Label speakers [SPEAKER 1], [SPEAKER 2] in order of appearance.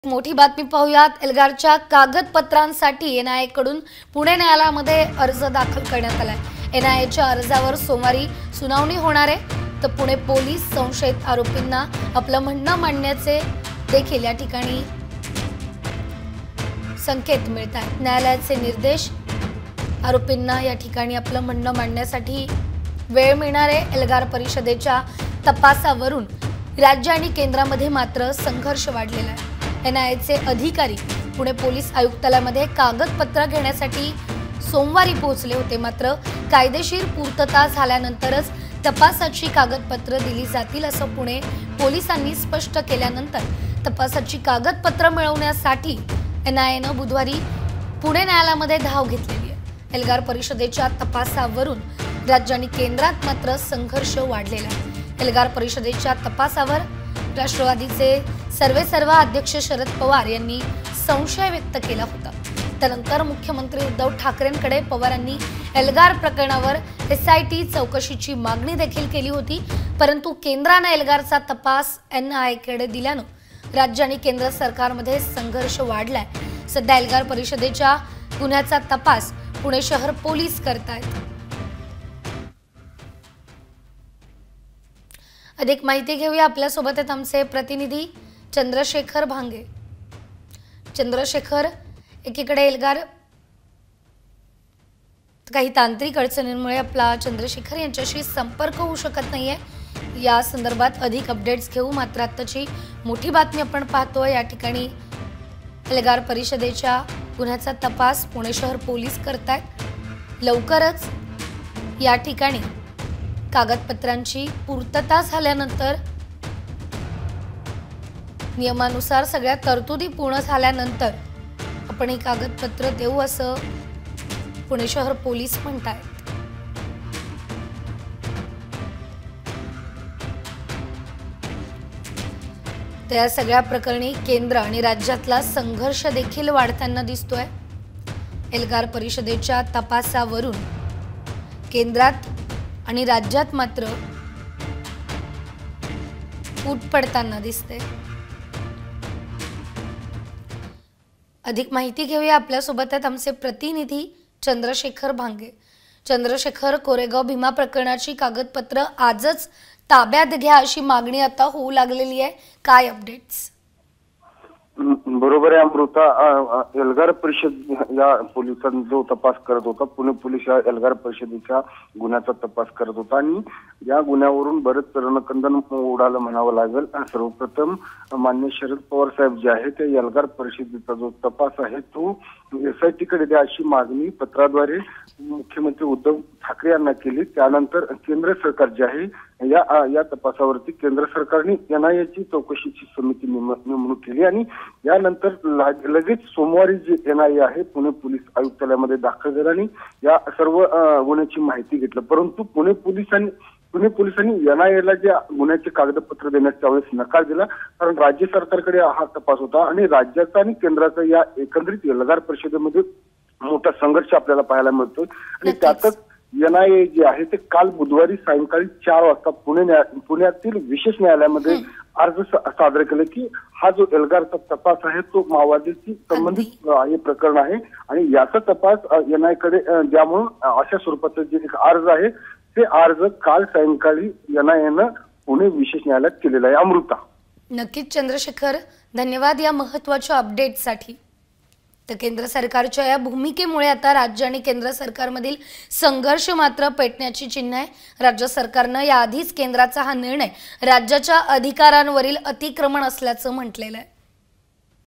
[SPEAKER 1] मोठी बातमी पाहूयात। एल्गारच्या कागदपत्रांसाठी NIAकडून पुणे न्यायालयामध्ये अर्ज दाखल करण्यात आलाय। NIAच्या अर्जावर सोमवारी सुनावणी होणार आहे। तर पुणे पोलीस संशयित आरोपींना आपलं म्हणणं मांडण्याचे देखील या ठिकाणी संकेत मिळत आहेत। न्यायालयाचे निर्देश, आरोपींना या ठिकाणी आपलं म्हणणं मांडण्यासाठी वेळ मिळणार आहे। एल्गार परिषदेच्या तपासावरून राज्य आणि केंद्रामध्ये मात्र संघर्ष वाढलेला आहे। NIAचे अधिकारी पुणे पोलीस आयुक्तालयामध्ये कागदपत्र घेण्यासाठी सोमवारी पोहोचले होते, मात्र कायदेशीर पूर्तता झाल्यानंतरच तपासाची कागदपत्र दिली जातील असं पुणे पोलिसांनी स्पष्ट केल्यानंतर तपासाची कागदपत्र मिळवण्यासाठी NIAनं बुधवारी पुणे न्यायालयामध्ये धाव घेतलेली आहे। एल्गार परिषदेच्या तपासावरून राज्य आणि केंद्रात मात्र संघर्ष वाढलेला आहे। एल्गार परिषदेच्या तपासावर राष्ट्रवादीचे सर्वेसर्वा अध्यक्ष शरद पवार यांनी संशय व्यक्त केला होता। त्यानंतर मुख्यमंत्री उद्धव ठाकरेंकडे पवारांनी एल्गार प्रकरणावर SIT चौकशीची मागणी देखील केली होती, परंतु केंद्राने एल्गारचा तपास NIAकडे दिल्यानं राज्य आणि केंद्र सरकारमध्ये संघर्ष वाढलाय। सध्या एल्गार परिषदेच्या गुन्ह्याचा तपास पुणे शहर पोलीस करतायत। अधिक माहिती घेऊया, आपल्या सोबत आहेत आमचे प्रतिनिधी चंद्रशेखर भांगे। चंद्रशेखर, एकीकडे एल्गार काही तांत्रिक अडचणींमुळे आपला चंद्रशेखर यांच्याशी संपर्क होऊ शकत नाहीये। या संदर्भात अधिक अपडेट्स घेऊ, मात्र आताची मोठी बातमी आपण पाहतोय। या ठिकाणी एल्गार परिषदेच्या गुन्ह्याचा तपास पुणे शहर पोलीस करतायत। लवकरच या ठिकाणी कागदपत्रांची पूर्तता झाल्यानंतर, नियमानुसार सगळ्या तरतुदी पूर्ण झाल्यानंतर आपण ही कागदपत्र देऊ असं पुणे शहर पोलीस म्हणतात। त्या सगळ्या प्रकरणी केंद्र आणि राज्यातला संघर्ष देखील वाढताना दिसतोय। एल्गार परिषदेच्या तपासावरून केंद्रात आणि राज्यात मात्र फूट पडताना दिसते। अधिक माहिती घेऊया, आपल्या सोबत आहेत आमचे प्रतिनिधी चंद्रशेखर भांगे। चंद्रशेखर, कोरेगाव भीमा प्रकरणाची कागदपत्र आजच ताब्यात घ्या अशी मागणी आता होऊ लागलेली आहे, काय अपडेट्स?
[SPEAKER 2] बरोबर आहे अमृता। एल्गार परिषद या पोलिसांचा जो तपास करत होता, पुणे पोलीस या एल्गार परिषदेच्या गुन्ह्याचा तपास करत होता आणि या गुन्ह्यावरून बरेच रणकंदन उडालं म्हणावं लागेल। सर्वप्रथम माननीय शरद पवार साहेब जे आहे ते एल्गार परिषदेचा जो तपास आहे तो SIT कडे द्या अशी मागणी पत्राद्वारे मुख्यमंत्री उद्धव ठाकरे यांना केली। त्यानंतर केंद्र सरकार जे आहे या तपासावरती केंद्र सरकारने NIAची चौकशीची समिती नेमणूक केली आणि यानंतर लगेच सोमवारी जे NIA आहे पुणे पोलीस आयुक्तालयामध्ये दाखल झाला आणि या सर्व गुन्ह्याची माहिती घेतली। परंतु पुणे पोलिसांनी NIAला जे गुन्ह्याचे कागदपत्र देण्याच्या वेळेस नकार दिला, कारण राज्य सरकारकडे हा तपास होता आणि राज्याचा आणि केंद्राचा या एकंदरीत एल्गार परिषदेमध्ये मोठा संघर्ष आपल्याला पाहायला मिळतोय। आणि त्यातच NIA जे आहे ते काल बुधवारी सायंकाळी 4 वाजता पुण्यातील विशेष न्यायालयामध्ये अर्ज सादर केले की हा जो एल्गारचा तपास आहे तो माओवादीशी संबंधित हे प्रकरण आहे आणि याचा तपास NIA कडे द्यामुळे अशा स्वरूपाचं जे एक अर्ज आहे ते अर्ज काल सायंकाळी NIAनं पुणे विशेष न्यायालयात केलेला आहे। अमृता,
[SPEAKER 1] नक्कीच चंद्रशेखर, धन्यवाद या महत्त्वाच्या अपडेटसाठी। तर केंद्र सरकारच्या या भूमिकेमुळे आता राज्य आणि केंद्र सरकारमधील संघर्ष मात्र पेटण्याची चिन्ह आहे। राज्य सरकारनं याआधीच केंद्राचा हा निर्णय राज्याच्या अधिकारांवरील अतिक्रमण असल्याचं म्हटलेलं आहे।